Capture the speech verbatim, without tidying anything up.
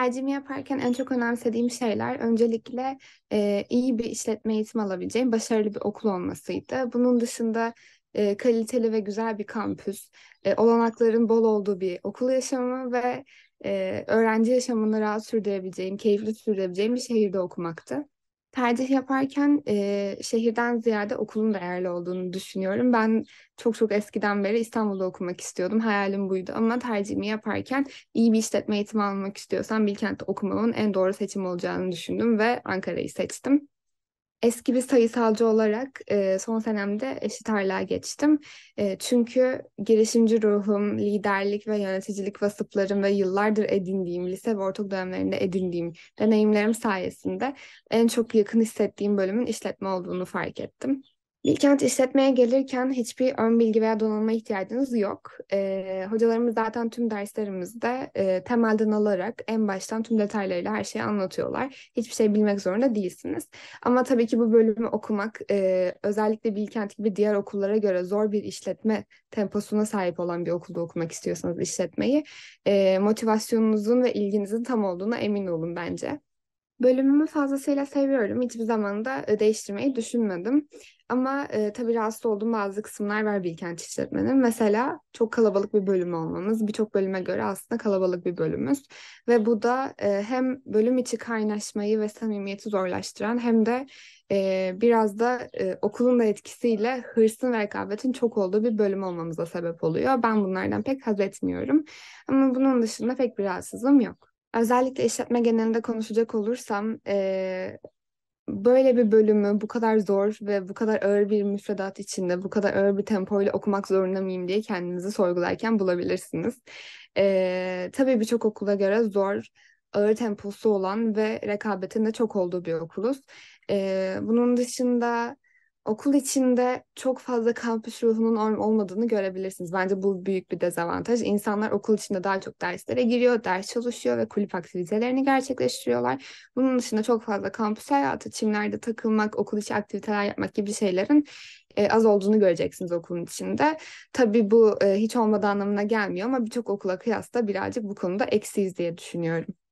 Tercihimi yaparken en çok önemsediğim şeyler öncelikle e, iyi bir işletme eğitimi alabileceğim başarılı bir okul olmasıydı. Bunun dışında e, kaliteli ve güzel bir kampüs, e, olanakların bol olduğu bir okul yaşamı ve e, öğrenci yaşamını rahat sürdürebileceğim, keyifli sürdürebileceğim bir şehirde okumaktı. Tercih yaparken e, şehirden ziyade okulun değerli olduğunu düşünüyorum. Ben çok çok eskiden beri İstanbul'da okumak istiyordum. Hayalim buydu ama tercihimi yaparken iyi bir işletme eğitimi almak istiyorsam Bilkent'te okumamın en doğru seçim olacağını düşündüm ve Ankara'yı seçtim. Eski bir sayısalcı olarak e, son senemde eşit ağırlığa geçtim. E, çünkü girişimci ruhum, liderlik ve yöneticilik vasıflarım ve yıllardır edindiğim, lise ve ortaokul dönemlerinde edindiğim deneyimlerim sayesinde en çok yakın hissettiğim bölümün işletme olduğunu fark ettim. Bilkent işletmeye gelirken hiçbir ön bilgi veya donanıma ihtiyacınız yok. Ee, hocalarımız zaten tüm derslerimizde e, temelden alarak en baştan tüm detaylarıyla her şeyi anlatıyorlar. Hiçbir şey bilmek zorunda değilsiniz. Ama tabii ki bu bölümü okumak e, özellikle Bilkent gibi diğer okullara göre zor bir işletme temposuna sahip olan bir okulda okumak istiyorsanız işletmeyi e, motivasyonunuzun ve ilginizin tam olduğuna emin olun bence. Bölümümü fazlasıyla seviyorum. Hiçbir zaman da e, değiştirmeyi düşünmedim. Ama e, tabii rahatsız olduğum bazı kısımlar var Bilkent işletmenin. Mesela çok kalabalık bir bölüm olmamız. Birçok bölüme göre aslında kalabalık bir bölümümüz. Ve bu da e, hem bölüm içi kaynaşmayı ve samimiyeti zorlaştıran hem de e, biraz da e, okulun da etkisiyle hırsın ve rekabetin çok olduğu bir bölüm olmamıza sebep oluyor. Ben bunlardan pek haz etmiyorum. Ama bunun dışında pek bir rahatsızlığım yok. Özellikle işletme genelinde konuşacak olursam, eee, böyle bir bölümü bu kadar zor ve bu kadar ağır bir müfredat içinde, bu kadar ağır bir tempoyla okumak zorunda mıyım diye kendinizi sorgularken bulabilirsiniz. Eee tabii birçok okula göre zor, ağır temposu olan ve rekabetin de çok olduğu bir okuluz. Eee, bunun dışında okul içinde çok fazla kampüs ruhunun ol- olmadığını görebilirsiniz. Bence bu büyük bir dezavantaj. İnsanlar okul içinde daha çok derslere giriyor, ders çalışıyor ve kulüp aktivitelerini gerçekleştiriyorlar. Bunun dışında çok fazla kampüs hayatı, çimlerde takılmak, okul içi aktiviteler yapmak gibi şeylerin e, az olduğunu göreceksiniz okulun içinde. Tabii bu e, hiç olmadığı anlamına gelmiyor ama birçok okula kıyasla birazcık bu konuda eksiyiz diye düşünüyorum.